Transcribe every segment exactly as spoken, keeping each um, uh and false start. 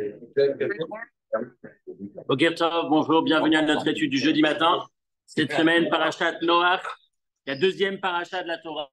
Ok, bonjour, bienvenue à notre étude du jeudi matin. Cette semaine, Parashat Noach, la deuxième paracha de la Torah.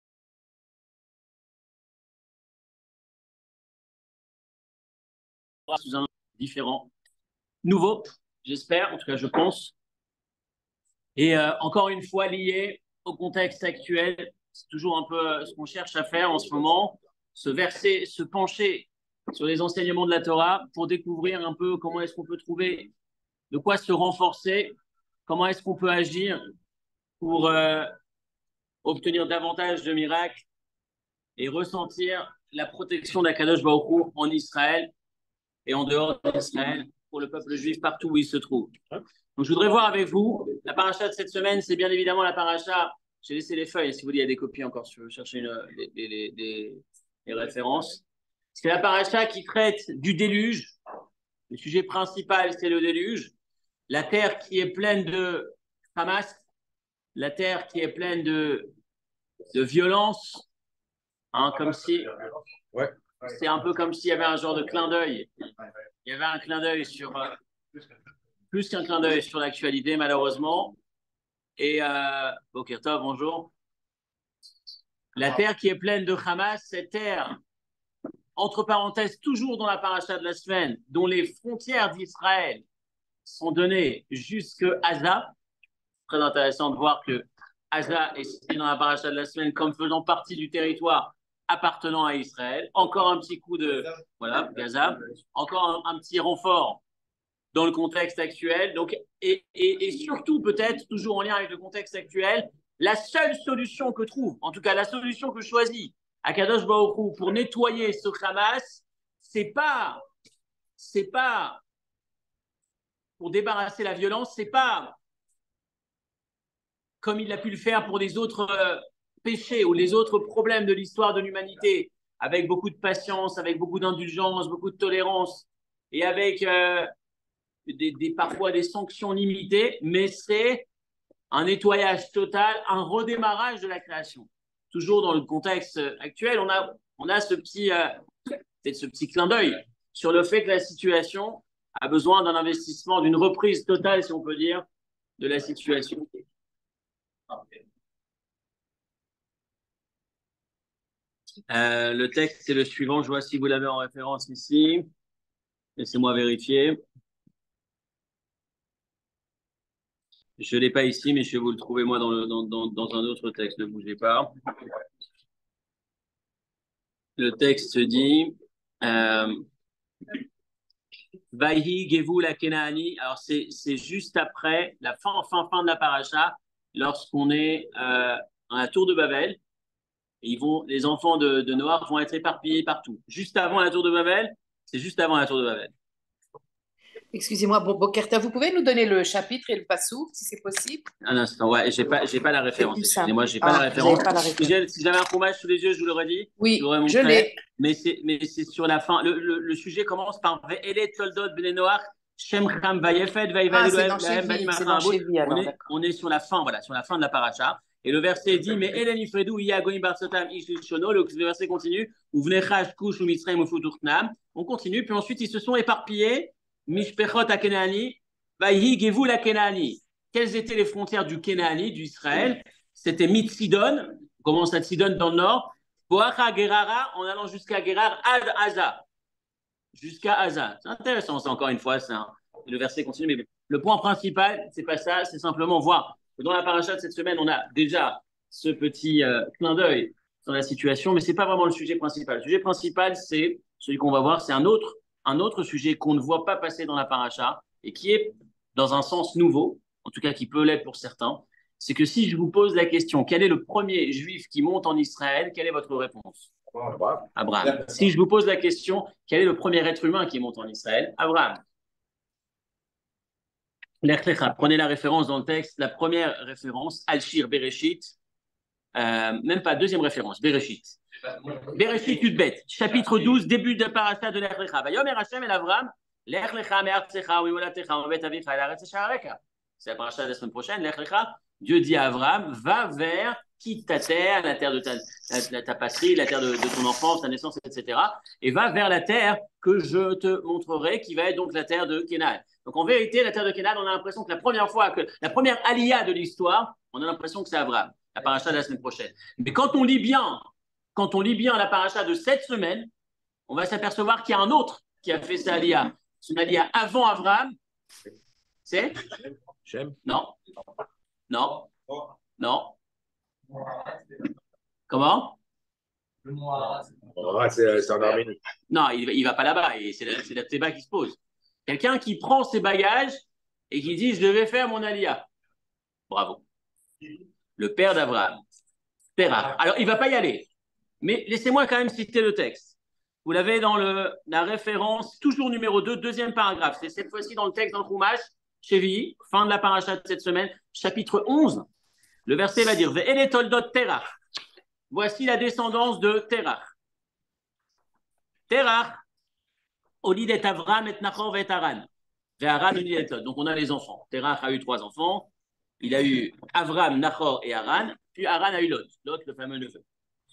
Sous un différent, nouveau, j'espère, en tout cas je pense. Et euh, encore une fois lié au contexte actuel, c'est toujours un peu ce qu'on cherche à faire en ce moment, se verser, se pencher sur les enseignements de la Torah pour découvrir un peu comment est-ce qu'on peut trouver, de quoi se renforcer, comment est-ce qu'on peut agir pour euh, obtenir davantage de miracles et ressentir la protection d'Akadosh Baruch Hu en Israël et en dehors d'Israël pour le peuple juif partout où il se trouve. Donc je voudrais voir avec vous, la paracha de cette semaine, c'est bien évidemment la paracha, j'ai laissé les feuilles, si vous voulez, il y a des copies encore si vous cherchez une, les, les, les, les références. C'est la paracha qui traite du déluge. Le sujet principal, c'est le déluge. La terre qui est pleine de Hamas, la terre qui est pleine de, de violence, hein, comme si... Ouais. C'est un peu comme s'il y avait un genre de clin d'œil. Il y avait un clin d'œil sur... Euh, plus qu'un clin d'œil sur l'actualité, malheureusement. Et... Euh, Bokertov, bonjour. La terre qui est pleine de Hamas, cette terre, entre parenthèses, toujours dans la paracha de la semaine, dont les frontières d'Israël sont données jusqu'à Gaza. Très intéressant de voir que Gaza est cité dans la paracha de la semaine comme faisant partie du territoire appartenant à Israël. Encore un petit coup de... Voilà, Gaza. Encore un, un petit renfort dans le contexte actuel. Donc, et, et, et surtout, peut-être, toujours en lien avec le contexte actuel, la seule solution que trouve, en tout cas la solution que choisit Akadosh Baruch Hu pour nettoyer ce Hamas, c'est pas, c'est pas pour débarrasser la violence, c'est pas comme il a pu le faire pour les autres euh, péchés ou les autres problèmes de l'histoire de l'humanité, avec beaucoup de patience, avec beaucoup d'indulgence, beaucoup de tolérance, et avec euh, des, des, parfois des sanctions limitées, mais c'est un nettoyage total, un redémarrage de la création. Toujours dans le contexte actuel, on a, on a ce petit, euh, peut-être ce petit clin d'œil sur le fait que la situation a besoin d'un investissement, d'une reprise totale, si on peut dire, de la situation. Euh, le texte, c'est le suivant. Je vois si vous l'avez en référence ici. Laissez-moi vérifier. Je ne l'ai pas ici, mais je vais vous le trouver moi dans, le, dans, dans, dans un autre texte. Ne bougez pas. Le texte dit euh, Vaihi Gevu la Kenaani. Alors, c'est, c'est juste après la fin, fin, fin de la paracha, lorsqu'on est euh, à la tour de Babel. Et ils vont, les enfants de, de Noach vont être éparpillés partout. Juste avant la tour de Babel, c'est juste avant la tour de Babel. Excusez-moi, bon, Bokerta, vous pouvez nous donner le chapitre et le passou, si c'est possible? Un instant, ouais, j'ai pas, j'ai pas la référence. Excusez-moi, j'ai pas, ah, la référence. pas la référence. Si j'avais un fromage sous les yeux, je vous l'aurais dit. Oui, je, l'aurais je l'ai. Mais c'est, mais c'est sur la fin. Le, le, le sujet commence par Ve'elet Toldot Bnei Noach, Shem Cham Vayefet Ah, Vayived c'est dans Chevi, c'est dans Chevi, alors, on est, on est sur la fin, voilà, sur la fin de la paracha. Et le verset dit, mais Elen Ifredu Yagoim Barsotam Ish Shono. Le verset continue. Uvnechach Kush Umitzrayim Ufuturtnam. On continue, puis ensuite ils se sont éparpillés. Mishpechot Akenani. Vaihi Gevu la Kenaani. Quelles étaient les frontières du Kenaani, du Israël? C'était Mitsidon, on commence à Sidon dans le nord, Boacha Gerara, en allant jusqu'à Gerar, Ad Aza. Jusqu'à Aza. C'est intéressant, ça, encore une fois, c'est un... le verset continue, mais le point principal, c'est pas ça, c'est simplement voir que dans la paracha de cette semaine, on a déjà ce petit euh, clin d'œil dans la situation, mais c'est pas vraiment le sujet principal. Le sujet principal, c'est celui qu'on va voir, c'est un autre, un autre sujet qu'on ne voit pas passer dans la paracha, et qui est dans un sens nouveau, en tout cas qui peut l'être pour certains, c'est que si je vous pose la question, quel est le premier juif qui monte en Israël, quelle est votre réponse? Abraham. Abraham. Si je vous pose la question, quel est le premier être humain qui monte en Israël? Abraham. Prenez la référence dans le texte, la première référence, Al-Shir Bereshit, euh, même pas, deuxième référence, Bereshit. Bereshit Yudbet, chapitre douze, début de la paracha de l'Ech Lecha. Vayomer Hashem el Avraham, l'Ech Lecha me'artzecha u'molatecha u'bet avicha el haaretz asher areka. c'est la paracha de la semaine prochaine, Lech Lecha, Dieu dit à Abraham, va vers, quitte ta terre, la terre de ta, ta, ta patrie, la terre de, de ton enfance, ta naissance, et cetera. Et va vers la terre que je te montrerai, qui va être donc la terre de Canaan. Donc en vérité, la terre de Canaan, on a l'impression que la première fois, que la première aliyah de l'histoire, on a l'impression que c'est Abraham, la paracha de la semaine prochaine. Mais quand on lit bien, quand on lit bien la paracha de cette semaine, on va s'apercevoir qu'il y a un autre qui a fait sa aliyah. Son aliyah avant Abraham, c'est Shem. Non. Non. Non. Comment? Ah, c'est en Arménie. Non, il ne va pas là-bas. C'est la, la débat qui se pose. Quelqu'un qui prend ses bagages et qui dit, je vais faire mon aliyah. Bravo. Le père d'Abraham. Terah. Alors, il ne va pas y aller. Mais laissez-moi quand même citer le texte. Vous l'avez dans le, la référence, toujours numéro deux, deuxième paragraphe. C'est cette fois-ci dans le texte dans le Chumash, Chevi, fin de la paracha de cette semaine, chapitre onze. Le verset va dire, Ve'ele toldot Terah. Voici la descendance de Terah. Terah, Olid et Avram et Nachor et Haran. Ve'Haran Olid et Lod. Donc on a les enfants. Terah a eu trois enfants. Il a eu Avram, Nachor et Haran. Puis Haran a eu Lod. Lod, le fameux neveu.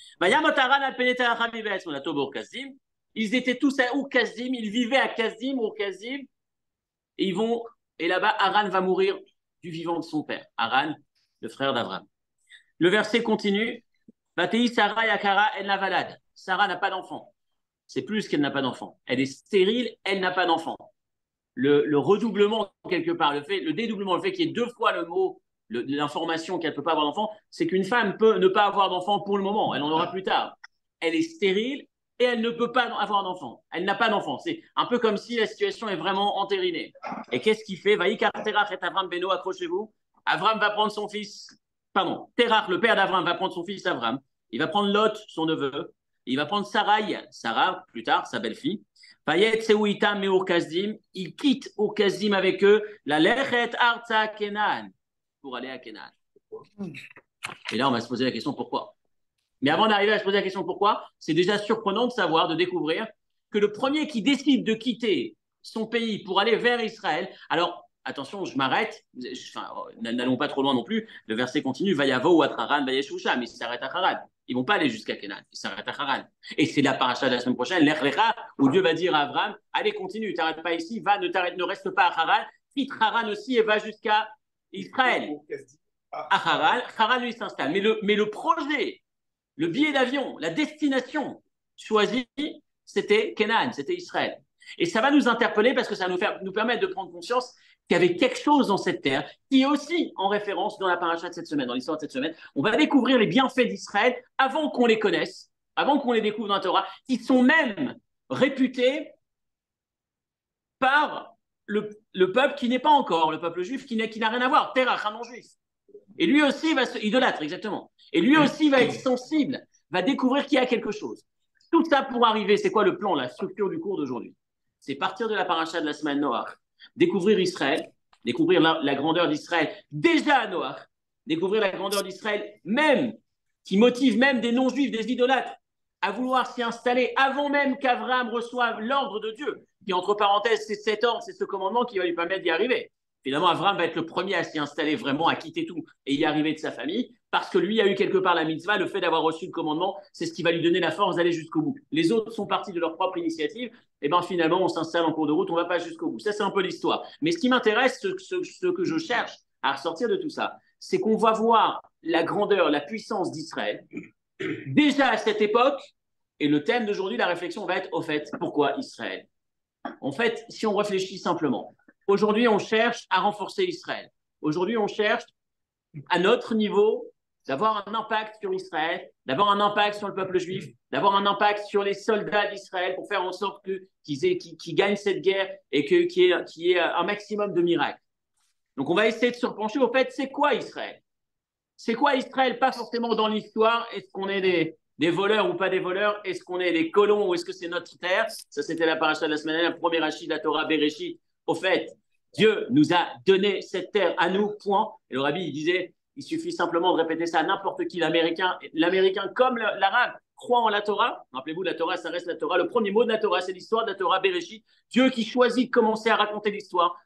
Ils étaient tous à Oukazim, ils vivaient à Kazim, au Kazim, et ils vont, et là-bas, Haran va mourir du vivant de son père. Haran, le frère d'Avram. Le verset continue. Sarah Yakara, elle n'a valade. Sarah n'a pas d'enfant. C'est plus qu'elle n'a pas d'enfant. Elle est stérile, elle n'a pas d'enfant. Le, le redoublement, quelque part, le, fait, le dédoublement, le fait qu'il y ait deux fois le mot, l'information qu'elle ne peut pas avoir d'enfant, c'est qu'une femme peut ne pas avoir d'enfant pour le moment. Elle en aura plus tard. Elle est stérile et elle ne peut pas avoir d'enfant. Elle n'a pas d'enfant. C'est un peu comme si la situation est vraiment entérinée. Et qu'est-ce qu'il fait? Vaïkar Terach et Avram Beno, accrochez-vous. Avram va prendre son fils. Pardon, Terach, le père d'Avram, va prendre son fils Avram. Il va prendre Lot, son neveu. Il va prendre Sarai, Sarah, plus tard, sa belle-fille. Payet Seuita Meur Kazdim. Il quitte Kazdim avec eux. La Lechet Arza Kenan. Pour aller à Canaan. Et là, on va se poser la question pourquoi. Mais avant d'arriver à se poser la question pourquoi, c'est déjà surprenant de savoir, de découvrir que le premier qui décide de quitter son pays pour aller vers Israël, alors attention, je m'arrête, enfin, n'allons pas trop loin non plus, le verset continue, Vayavo ou Atraran, Vayeshusha, mais il s'arrête à Haran. Ils ne vont pas aller jusqu'à Canaan, ils s'arrêtent à Haran. Et c'est la paracha de la semaine prochaine, Lech Lecha, où Dieu va dire à Abraham, allez, continue, t'arrêtes pas ici, va, ne t'arrête, ne reste pas à Haran, quitte Haran aussi et va jusqu'à Israël. À Haran, Haran lui s'installe. Mais le, mais le projet, le billet d'avion, la destination choisie, c'était Canaan, c'était Israël. Et ça va nous interpeller parce que ça va nous, faire, nous permettre de prendre conscience qu'il y avait quelque chose dans cette terre qui est aussi en référence dans la paracha de cette semaine, dans l'histoire de cette semaine. On va découvrir les bienfaits d'Israël avant qu'on les connaisse, avant qu'on les découvre dans la Torah, qui sont même réputés par le, le peuple qui n'est pas encore le peuple juif, qui n'a, qui n'a rien à voir, Terach, un non-juif. Et lui aussi va se idolâtre, exactement. Et lui aussi va être sensible, va découvrir qu'il y a quelque chose. Tout ça pour arriver, c'est quoi le plan, la structure du cours d'aujourd'hui? C'est partir de la paracha de la semaine Noach, découvrir Israël, découvrir la, la grandeur d'Israël déjà à Noach, découvrir la grandeur d'Israël même, qui motive même des non-juifs, des idolâtres, à vouloir s'y installer avant même qu'Abraham reçoive l'ordre de Dieu, qui entre parenthèses, c'est cet ordre, c'est ce commandement qui va lui permettre d'y arriver. Finalement, Abraham va être le premier à s'y installer vraiment, à quitter tout et y arriver de sa famille, parce que lui a eu quelque part la mitzvah, le fait d'avoir reçu le commandement, c'est ce qui va lui donner la force d'aller jusqu'au bout. Les autres sont partis de leur propre initiative, et bien finalement, on s'installe en cours de route, on ne va pas jusqu'au bout. Ça, c'est un peu l'histoire. Mais ce qui m'intéresse, ce, ce, ce que je cherche à ressortir de tout ça, c'est qu'on va voir la grandeur, la puissance d'Israël, déjà à cette époque, et le thème d'aujourd'hui, la réflexion va être, au fait, pourquoi Israël? En fait, si on réfléchit simplement, aujourd'hui, on cherche à renforcer Israël. Aujourd'hui, on cherche, à notre niveau, d'avoir un impact sur Israël, d'avoir un impact sur le peuple juif, d'avoir un impact sur les soldats d'Israël pour faire en sorte que, qu'ils, aient, qu'ils, qu'ils gagnent cette guerre et que, qu'il y ait, qu'il y ait un maximum de miracles. Donc, on va essayer de se pencher au fait, c'est quoi Israël? C'est quoi Israël? Pas forcément dans l'histoire. Est-ce qu'on est des, des voleurs ou pas des voleurs? Est-ce qu'on est des colons ou est-ce que c'est notre terre? Ça, c'était la paracha de la semaine dernière, le premier rachid de la Torah, Bereshit. Au fait, Dieu nous a donné cette terre à nous, point. Et le rabbi, il disait, il suffit simplement de répéter ça à n'importe qui, l'Américain, l'Américain comme l'Arabe, croit en la Torah. Rappelez-vous, la Torah, ça reste la Torah. Le premier mot de la Torah, c'est l'histoire de la Torah, Bereshit. Dieu qui choisit de commencer à raconter l'histoire.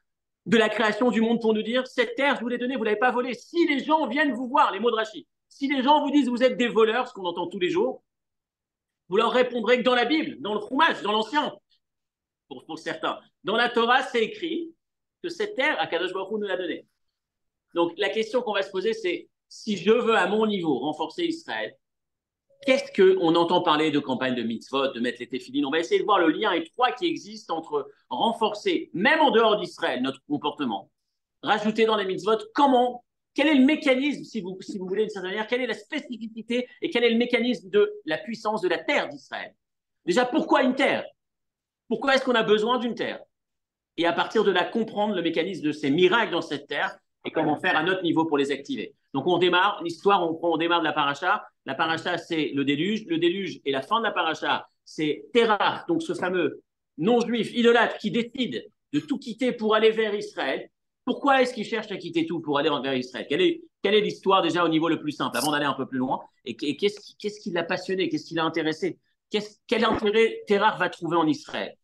de la création du monde pour nous dire, cette terre, je vous l'ai donnée, vous ne l'avez pas volée. Si les gens viennent vous voir, les mots de Rachi, si les gens vous disent vous êtes des voleurs, ce qu'on entend tous les jours, vous leur répondrez que dans la Bible, dans le Chumash, dans l'Ancien, pour, pour certains. Dans la Torah, c'est écrit que cette terre, Akadosh Baruch Hu nous l'a donnée. Donc la question qu'on va se poser, c'est si je veux à mon niveau renforcer Israël, qu'est-ce qu'on entend parler de campagne de mitzvot, de mettre les téphilines? On va essayer de voir le lien étroit qui existe entre renforcer, même en dehors d'Israël, notre comportement, rajouter dans les mitzvot, comment, quel est le mécanisme, si vous, si vous voulez d'une certaine manière, quelle est la spécificité et quel est le mécanisme de la puissance de la terre d'Israël? Déjà, pourquoi une terre? Pourquoi est-ce qu'on a besoin d'une terre? Et à partir de là, comprendre le mécanisme de ces miracles dans cette terre et comment faire à notre niveau pour les activer. Donc on démarre, l'histoire, on, on démarre de la paracha. La paracha, c'est le déluge. Le déluge et la fin de la paracha, c'est Terach, donc ce fameux non-juif idolâtre qui décide de tout quitter pour aller vers Israël. Pourquoi est-ce qu'il cherche à quitter tout pour aller vers Israël? Quelle est, quelle est l'histoire déjà au niveau le plus simple, avant d'aller un peu plus loin? Et, et qu'est-ce qui, qu'est-ce qui l'a passionné? Qu'est-ce qui l'a intéressé? Qu'est-ce, quel intérêt Terach va trouver en Israël?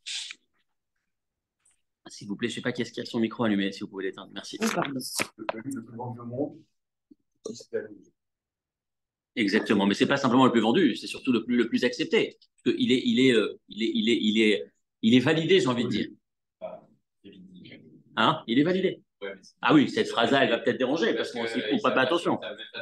S'il vous plaît, je ne sais pas qui est-ce qui a son micro allumé, si vous pouvez l'éteindre. Merci. Exactement, mais c'est pas simplement le plus vendu, c'est surtout le plus le plus accepté. Parce qu'il est il est euh, il est il est il est il est validé, j'ai envie de dire. Hein? Il est validé. Ah oui, cette phrase-là, elle va peut-être déranger parce qu'on ne prend pas attention.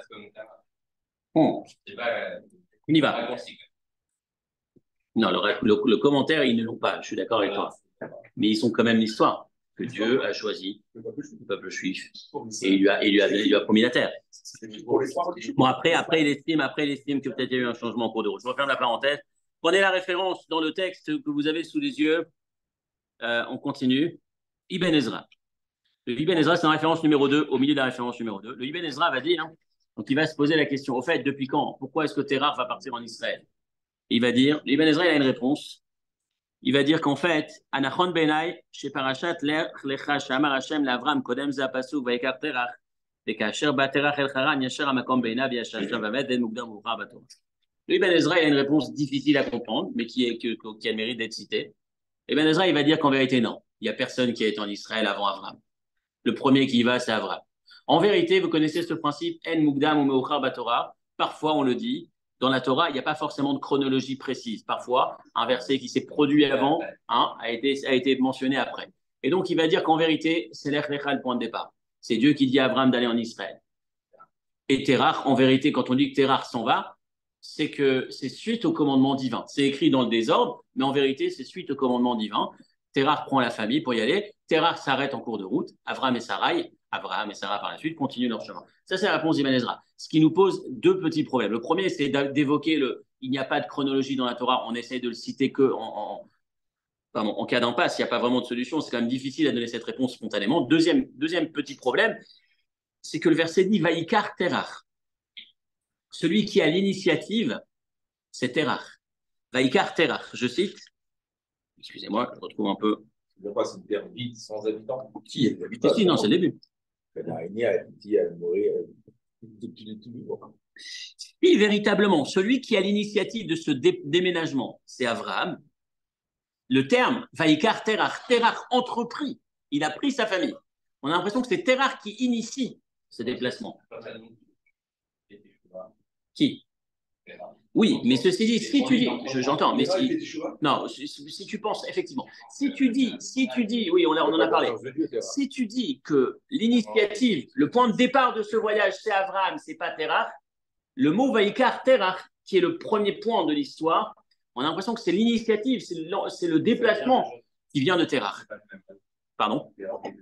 Bon. On y va. Non, le, le, le commentaire, ils ne l'ont pas. Je suis d'accord avec toi. Mais ils sont quand même l'histoire que Dieu a choisi le peuple juif et il lui a, il lui a, il lui a promis la terre. Bon, après, après, il estime, après, il estime que peut-être il y a eu un changement en cours de route. Je referme la parenthèse. Prenez la référence dans le texte que vous avez sous les yeux. Euh, on continue. Ibn Ezra. Le Ibn Ezra, c'est la référence numéro deux, au milieu de la référence numéro deux. Le Ibn Ezra va dire, hein, donc il va se poser la question, au fait, depuis quand? Pourquoi est-ce que Terach va partir en Israël? Il va dire, Ibn Ezra, il a une réponse. Il va dire qu'en fait, Anachon Benai, chez Parashat Lecha, Shamar Hashem, L'Avram, Kodem Zapasuk, Vaikar Terach, Vekasher Baterach El Haran, Yasher Amakom Beinav, Yasher Shavamet, Den Mugdam Moucha Batorah. Le Ibn Ezra, il a une réponse difficile à comprendre, mais qui, est, qui, qui a le mérite d'être citée. Ibn Ezra, il va dire qu'en vérité, non. Il n'y a personne qui a été en Israël avant Avram. Le premier qui y va, c'est Avram. En vérité, vous connaissez ce principe, En Mugdam ou Meuchar Batorah. Parfois, on le dit. Dans la Torah, il n'y a pas forcément de chronologie précise. Parfois, un verset qui s'est produit avant hein, a, été, a été mentionné après. Et donc, il va dire qu'en vérité, c'est l'Ech Lecha le point de départ. C'est Dieu qui dit à Abraham d'aller en Israël. Et Terach, en vérité, quand on dit que Terach s'en va, c'est que c'est suite au commandement divin. C'est écrit dans le désordre, mais en vérité, c'est suite au commandement divin. Terach prend la famille pour y aller. Terach s'arrête en cours de route. Abraham et Sarai, Abraham et Sarah par la suite continuent leur chemin. Ça, c'est la réponse d'Ibn Ezra. Ce qui nous pose deux petits problèmes. Le premier, c'est d'évoquer le il n'y a pas de chronologie dans la Torah. On essaye de le citer que en, en, pardon, en cas d'impasse. Il n'y a pas vraiment de solution. C'est quand même difficile à donner cette réponse spontanément. Deuxième, deuxième petit problème, c'est que le verset dit Vaikar Terach. Celui qui a l'initiative, c'est Terach. Vaikar Terach. Je cite. Excusez-moi, je retrouve un peu. C'est pas une terre vide sans habitants. Qui est l'habitant? Si, non, c'est le début. Si véritablement, celui qui a l'initiative de ce dé déménagement, c'est Abraham, le terme Vaikar Terach, Terach entrepris, il a pris sa famille. On a l'impression que c'est Terach qui initie ce déplacement. Qui? Oui, mais ceci dit, si tu dis, j'entends, mais si, non, si, si tu penses, effectivement, si tu dis, si tu dis, oui, on, a, on en a parlé, si tu dis que l'initiative, le point de départ de ce voyage, c'est Abraham, c'est pas Terach, le mot Vaikar Terach, qui est le premier point de l'histoire, on a l'impression que c'est l'initiative, c'est le, le déplacement qui vient de Terach. Pardon?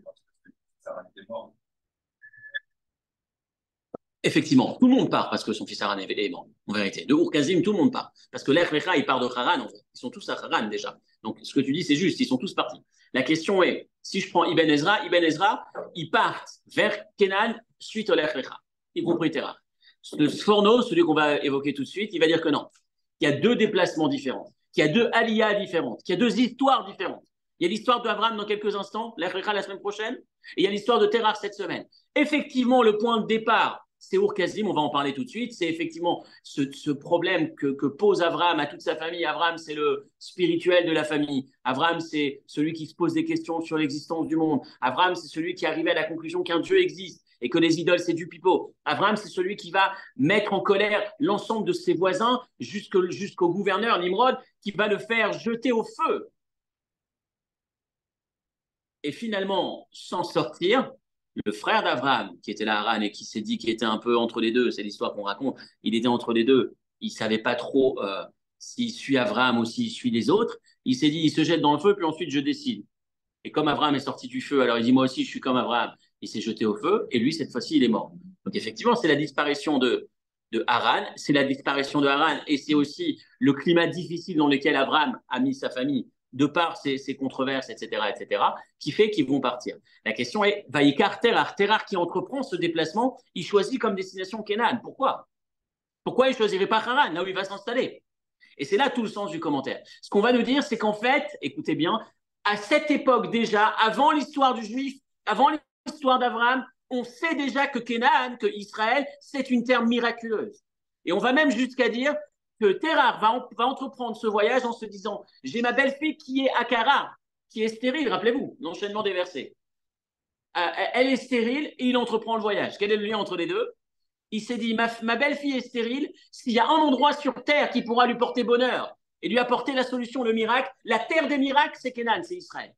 Effectivement, tout le monde part parce que son fils Haran est mort, en vérité. De Ur-Kazim, tout le monde part. Parce que l'Ech Lecha, il part de Haran, en fait. Ils sont tous à Haran déjà. Donc, ce que tu dis, c'est juste, ils sont tous partis. La question est, si je prends Ibn Ezra, Ibn Ezra, ils partent vers Kenan suite au l'Ech Lecha, y compris Terach. Le Sforno, celui qu'on va évoquer tout de suite, il va dire que non. Il y a deux déplacements différents, qu'il y a deux aliyahs différentes, qu'il y a deux histoires différentes. Il y a l'histoire d'Abraham dans quelques instants, l'Ech Lecha la semaine prochaine, et il y a l'histoire de Terach cette semaine. Effectivement, le point de départ, c'est Ur Kasdim, on va en parler tout de suite. C'est effectivement ce, ce problème que, que pose Abraham à toute sa famille. Abraham, c'est le spirituel de la famille. Abraham, c'est celui qui se pose des questions sur l'existence du monde. Abraham, c'est celui qui est arrivé à la conclusion qu'un Dieu existe et que les idoles, c'est du pipeau. Abraham, c'est celui qui va mettre en colère l'ensemble de ses voisins jusqu'au, jusqu'au gouverneur Nimrod, qui va le faire jeter au feu. Et finalement, s'en sortir, le frère d'Abraham, qui était là, Haran, et qui s'est dit qu'il était un peu entre les deux, c'est l'histoire qu'on raconte, il était entre les deux, il ne savait pas trop euh, s'il suit Abraham ou s'il suit les autres, il s'est dit, il se jette dans le feu, puis ensuite je décide. Et comme Abraham est sorti du feu, alors il dit, moi aussi je suis comme Abraham, il s'est jeté au feu, et lui, cette fois-ci, il est mort. Donc effectivement, c'est la disparition de, de Haran, c'est la disparition de Haran, et c'est aussi le climat difficile dans lequel Abraham a mis sa famille, de par ces, ces controverses, et cetera, et cetera, qui fait qu'ils vont partir. La question est, Vaïkar Terar, Terar qui entreprend ce déplacement, il choisit comme destination Canaan. Pourquoi Pourquoi il ne choisirait pas Haran, là où il va s'installer? Et c'est là tout le sens du commentaire. Ce qu'on va nous dire, c'est qu'en fait, écoutez bien, à cette époque déjà, avant l'histoire du Juif, avant l'histoire d'Abraham, on sait déjà que Canaan, que Israël, c'est une terre miraculeuse. Et on va même jusqu'à dire que Terar va, va entreprendre ce voyage en se disant, j'ai ma belle-fille qui est Akara, qui est stérile, rappelez-vous, l'enchaînement des versets. Euh, elle est stérile et il entreprend le voyage. Quel est le lien entre les deux? Il s'est dit, ma, ma belle-fille est stérile, s'il y a un endroit sur terre qui pourra lui porter bonheur et lui apporter la solution, le miracle, la terre des miracles, c'est Canaan, c'est Israël.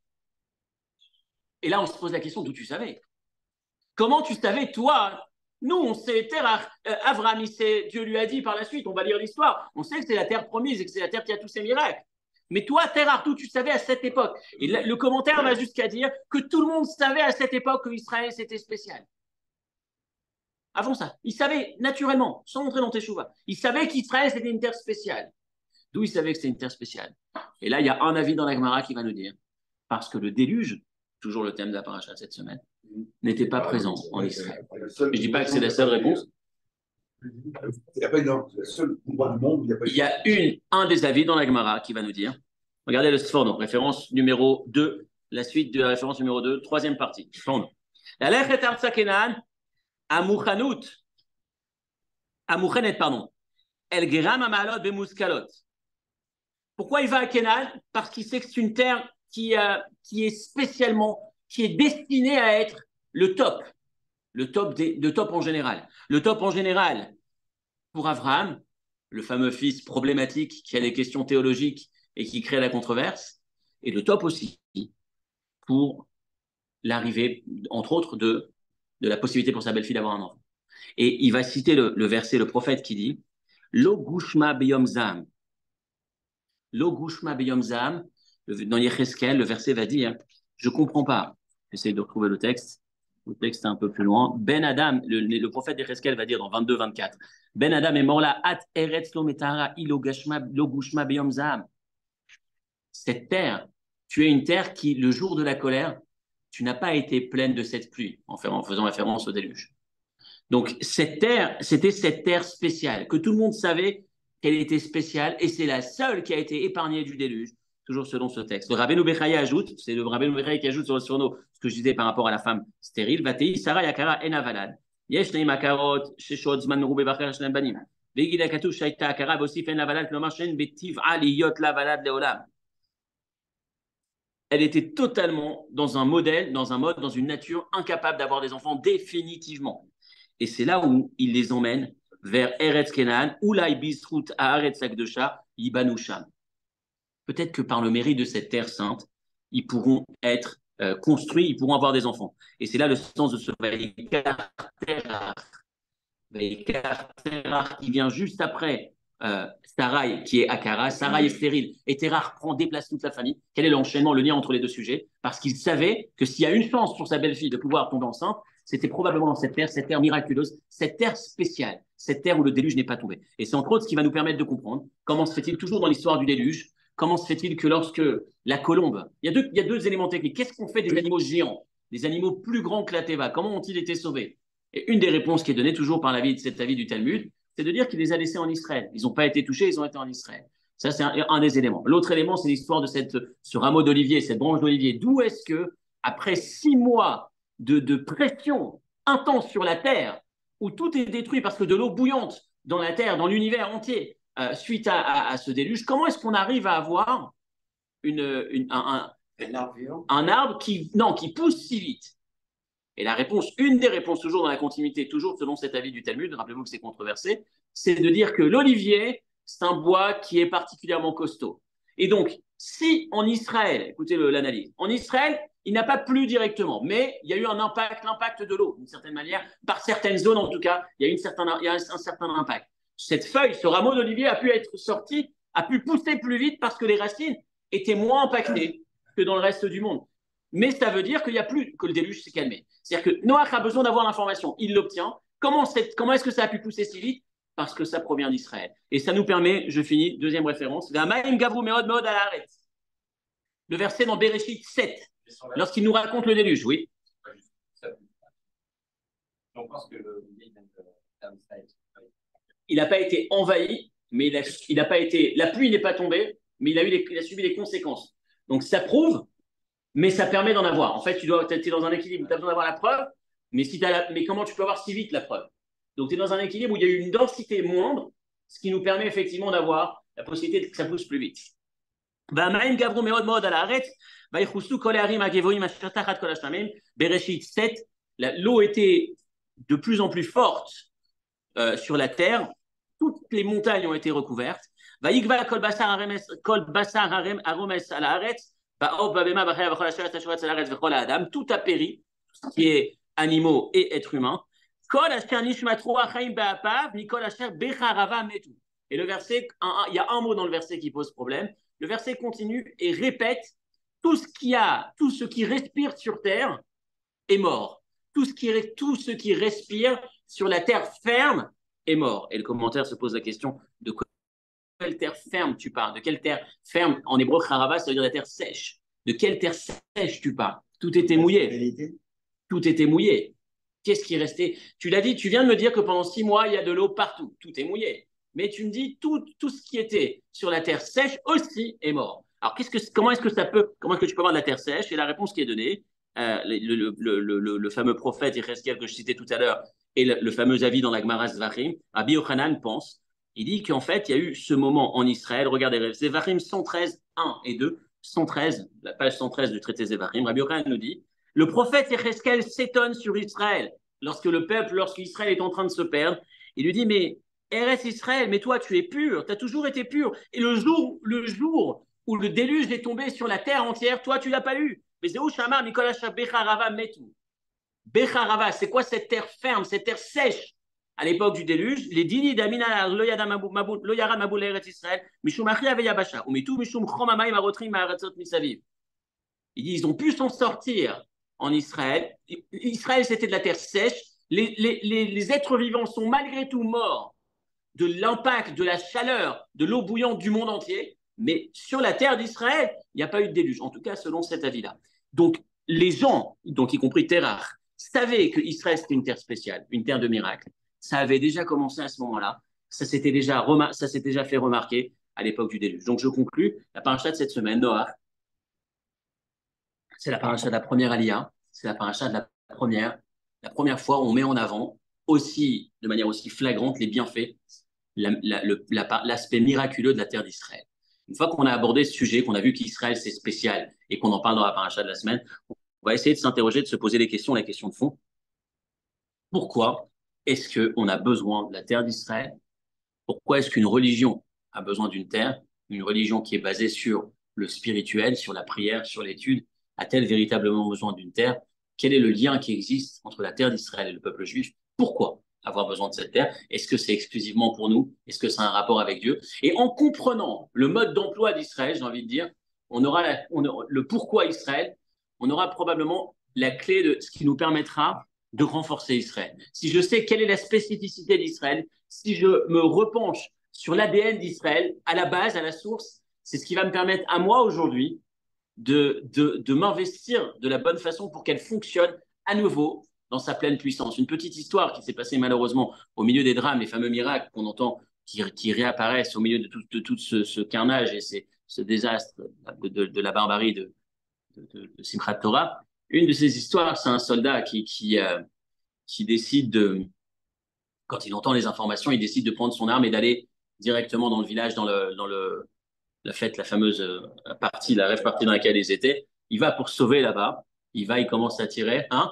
Et là, on se pose la question, d'où tu savais? Comment tu savais, toi? Nous, on sait, terre, euh, Abraham, il sait, Dieu lui a dit par la suite, on va lire l'histoire, on sait que c'est la terre promise et que c'est la terre qui a tous ses miracles. Mais toi, Terre, d'où tu savais à cette époque? Et le, le commentaire va jusqu'à dire que tout le monde savait à cette époque que Israël, c'était spécial. Avant ça, il savait naturellement, sans entrer dans tes chouvas, il savait qu'Israël, c'était une terre spéciale. D'où il savait que c'était une terre spéciale? Et là, il y a un avis dans la Gemara qui va nous dire, parce que le déluge, toujours le thème de la paracha cette semaine, n'était pas présent en Israël. Je ne dis pas que c'est la seule réponse. Il n'y a pas une seule endroit du monde où il n'y a pas. Il y a une, un des avis dans la Gemara qui va nous dire, regardez le Sforno, donc référence numéro deux, la suite de la référence numéro deux, troisième partie. Sforno. La lechet artsa Kenan, amuchanut, amuchenet, pardon, el geram amalot bemuskalot. Pourquoi il va à Kenan? Parce qu'il sait que c'est une terre qui, euh, qui est spécialement, qui est destinée à être le top, le top, des, le top en général. Le top en général pour Abraham, le fameux fils problématique qui a des questions théologiques et qui crée la controverse, et le top aussi pour l'arrivée, entre autres, de, de la possibilité pour sa belle-fille d'avoir un enfant. Et il va citer le, le verset, le prophète qui dit « Lo gushma beyom zam ». Lo gushma beyom zam, dans Yecheskel, le verset va dire « Je ne comprends pas ». J'essaie de retrouver le texte. Le texte est un peu plus loin. Ben Adam, le, le prophète Yecheskel va dire dans vingt-deux vingt-quatre, Ben Adam est mort là, at eretz lo metara ilo gushma beyom zam. Cette terre, tu es une terre qui, le jour de la colère, tu n'as pas été pleine de cette pluie, en faisant référence au déluge. Donc, cette terre, c'était cette terre spéciale, que tout le monde savait qu'elle était spéciale, et c'est la seule qui a été épargnée du déluge, toujours selon ce texte. Le Rabbeinu Bechaye ajoute, c'est le Rabbeinu Bechaye qui ajoute sur le surnom, ce que je disais par rapport à la femme stérile, Vatei Sarah Yakara en avalad. Yesh neim akarot, sheshot zman merube bachar shlem banim. Ve'gid hakatuv shaita akara bosif en avalad, klomar shen betiv'a liyot l'avalad leolam. Elle était totalement dans un modèle, dans un mode, dans une nature incapable d'avoir des enfants définitivement. Et c'est là où il les emmène vers Eretz Kenan, Ulai Bisrut Haaretz Akdosha, Yibanu Sham. Peut-être que par le mérite de cette terre sainte, ils pourront être euh, construits, ils pourront avoir des enfants. Et c'est là le sens de ce Vaïkar Terach. Vaïkar Terach qui vient juste après euh, Sarai, qui est Akara. Sarai est stérile. Et Terach prend, déplace toute la famille. Quel est l'enchaînement, le lien entre les deux sujets? Parce qu'il savait que s'il y a une chance pour sa belle-fille de pouvoir tomber enceinte, c'était probablement dans cette terre, cette terre miraculeuse, cette terre spéciale, cette terre où le déluge n'est pas tombé. Et c'est entre autres ce qui va nous permettre de comprendre comment se fait-il, toujours dans l'histoire du déluge, comment se fait-il que lorsque la colombe, il y a deux, il y a deux éléments techniques. Qu'est-ce qu'on fait des animaux géants, des animaux plus grands que la Teva? Comment ont-ils été sauvés? Et une des réponses qui est donnée toujours par l'avis de cet avis du Talmud, c'est de dire qu'il les a laissés en Israël. Ils n'ont pas été touchés, ils ont été en Israël. Ça, c'est un, un des éléments. L'autre élément, c'est l'histoire de cette, ce rameau d'olivier, cette branche d'olivier. D'où est-ce que, après six mois de, de pression intense sur la terre, où tout est détruit parce que de l'eau bouillante dans la terre, dans l'univers entier, euh, suite à, à, à ce déluge, comment est-ce qu'on arrive à avoir une, une, un, un, Un arbre vivant. un arbre qui, non, qui pousse si vite? Et la réponse, une des réponses, toujours dans la continuité, toujours selon cet avis du Talmud, rappelez-vous que c'est controversé, c'est de dire que l'olivier, c'est un bois qui est particulièrement costaud. Et donc, si en Israël, écoutez l'analyse, en Israël, il n'a pas plu directement, mais il y a eu un impact, l'impact de l'eau, d'une certaine manière, par certaines zones en tout cas, il y a, une certaine, il y a un, un certain impact. Cette feuille, ce rameau d'olivier a pu être sorti, a pu pousser plus vite parce que les racines étaient moins impactées que dans le reste du monde. Mais ça veut dire qu'il y a plus, que le déluge s'est calmé. C'est-à-dire que Noach a besoin d'avoir l'information, il l'obtient. Comment, comment est-ce que ça a pu pousser si vite? Parce que ça provient d'Israël. Et ça nous permet, je finis, deuxième référence, le verset dans Bereshit sept, lorsqu'il nous raconte le déluge, oui. On pense que le... Il n'a pas été envahi, mais il a, il a pas été, la pluie n'est pas tombée, mais il a, eu les, il a subi les conséquences. Donc ça prouve, mais ça permet d'en avoir. En fait, tu dois être dans un équilibre, tu as besoin d'avoir la preuve, mais, si la, mais comment tu peux avoir si vite la preuve? Donc tu es dans un équilibre où il y a eu une densité moindre, ce qui nous permet effectivement d'avoir la possibilité que ça pousse plus vite. Bereshit sept, l'eau était de plus en plus forte euh, sur la terre, toutes les montagnes ont été recouvertes. Tout a péri, ce qui est animaux et êtres humains. Et le verset, il y a un mot dans le verset qui pose problème. Le verset continue et répète tout ce qui a, tout ce qui respire sur terre est mort. Tout ce qui, tout ce qui respire sur la terre ferme est mort. Et le commentaire se pose la question de quelle terre ferme tu parles? De quelle terre ferme? En hébreu, charava, ça veut dire la terre sèche. De quelle terre sèche tu parles? Tout était mouillé. Tout était mouillé. Qu'est-ce qui restait? Tu l'as dit, tu viens de me dire que pendant six mois, il y a de l'eau partout. Tout est mouillé. Mais tu me dis, tout, tout ce qui était sur la terre sèche aussi est mort. Alors, qu'est-ce que, comment est-ce que ça peut, comment est-ce que tu peux avoir de la terre sèche? Et la réponse qui est donnée, euh, le, le, le, le, le fameux prophète Yecheskel que je citais tout à l'heure, et le, le fameux avis dans la Gemara Zvachim, Rabbi Yochanan pense, il dit qu'en fait, il y a eu ce moment en Israël, regardez, Zvachim cent treize, un et deux, cent treize, la page cent treize du traité Zvachim, Rabbi Yochanan nous dit, le prophète Yecheskel s'étonne sur Israël, lorsque le peuple, lorsqu'Israël est en train de se perdre, il lui dit, mais Eretz Israël, mais toi tu es pur, tu as toujours été pur, et le jour, le jour où le déluge est tombé sur la terre entière, toi tu l'as pas eu. Mais c'est où Shamar Nicolas Becharava Metu? Becharava, c'est quoi cette terre ferme, cette terre sèche? À l'époque du déluge, les dini d'Amina lo yara mabou l'Eretz Israël, mishum achi aveyabasha, ou mitu mishum chomamaim arotrim ma'aratzot misaviv. Ils disent, ils ont pu s'en sortir en Israël. Israël, c'était de la terre sèche. Les, les, les, les êtres vivants sont malgré tout morts de l'impact, de la chaleur, de l'eau bouillante du monde entier. Mais sur la terre d'Israël, il n'y a pas eu de déluge, en tout cas selon cet avis-là. Donc, les gens, donc y compris Terach, savaient que Israël, c'était une terre spéciale, une terre de miracle. Ça avait déjà commencé à ce moment-là. Ça s'était déjà, ça s'était déjà fait remarquer à l'époque du déluge. Donc, je conclus la paracha de cette semaine, Noach. C'est la paracha de la première Aliyah, c'est la paracha de la première, la première fois où on met en avant aussi, de manière aussi flagrante, les bienfaits, la, la, le, la, l'aspect miraculeux de la terre d'Israël. Une fois qu'on a abordé ce sujet, qu'on a vu qu'Israël c'est spécial et qu'on en parle dans la paracha de la semaine, on va essayer de s'interroger, de se poser les questions, la question de fond. Pourquoi est-ce qu'on a besoin de la terre d'Israël? Pourquoi est-ce qu'une religion a besoin d'une terre? Une religion qui est basée sur le spirituel, sur la prière, sur l'étude, a-t-elle véritablement besoin d'une terre? Quel est le lien qui existe entre la terre d'Israël et le peuple juif? Pourquoi avoir besoin de cette terre? Est-ce que c'est exclusivement pour nous? Est-ce que c'est un rapport avec Dieu? Et en comprenant le mode d'emploi d'Israël, j'ai envie de dire, on aura, la, on aura le pourquoi Israël, on aura probablement la clé de ce qui nous permettra de renforcer Israël. Si je sais quelle est la spécificité d'Israël, si je me repenche sur l'A D N d'Israël, à la base, à la source, c'est ce qui va me permettre à moi aujourd'hui de, de, de m'investir de la bonne façon pour qu'elle fonctionne à nouveau dans sa pleine puissance. Une petite histoire qui s'est passée malheureusement au milieu des drames, les fameux miracles qu'on entend qui, qui réapparaissent au milieu de tout, de tout ce, ce carnage et ces, ce désastre de, de, de la barbarie de, de, de, de Simchat Torah. Une de ces histoires, c'est un soldat qui, qui, euh, qui décide de, quand il entend les informations, il décide de prendre son arme et d'aller directement dans le village, dans, le, dans le, la fête, la fameuse partie, la rêve partie dans laquelle ils étaient. Il va pour sauver là-bas. Il va, il commence à tirer. Hein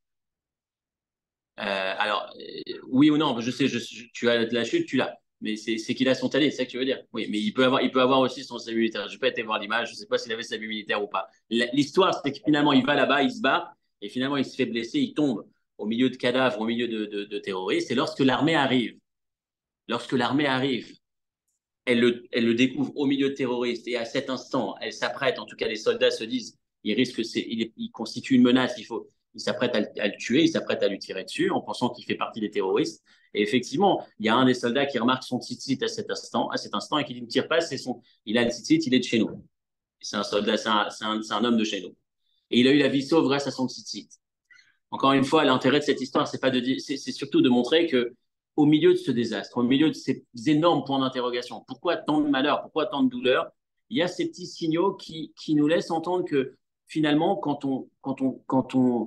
euh, alors, euh, oui ou non, je sais, je, je, tu as la chute, tu l'as. Mais c'est qu'il a son talit, c'est ça que tu veux dire. Oui, mais il peut avoir, il peut avoir aussi son salut militaire. Je n'ai pas été voir l'image, je ne sais pas s'il avait salut militaire ou pas. L'histoire, c'est que finalement, il va là-bas, il se bat, et finalement, il se fait blesser, il tombe au milieu de cadavres, au milieu de, de, de terroristes. Et lorsque l'armée arrive, lorsque l'armée arrive, elle le, elle le découvre au milieu de terroristes, et à cet instant, elle s'apprête, en tout cas, les soldats se disent, il risque, il, il constitue une menace, il faut, il s'apprête à, à le tuer, il s'apprête à lui tirer dessus, en pensant qu'il fait partie des terroristes. Et effectivement, il y a un des soldats qui remarque son tzitzit à cet instant, à cet instant, et qui dit, ne tire pas, c'est son, il a le tzitzit, il est de chez nous. C'est un soldat, c'est un, c'est un, c'est un homme de chez nous. Et il a eu la vie sauve grâce à son tzitzit. Encore une fois, l'intérêt de cette histoire, c'est pas de dire, c'est, c'est surtout de montrer que, au milieu de ce désastre, au milieu de ces énormes points d'interrogation, pourquoi tant de malheur, pourquoi tant de douleur, il y a ces petits signaux qui, qui nous laissent entendre que finalement, quand on, quand on, quand on,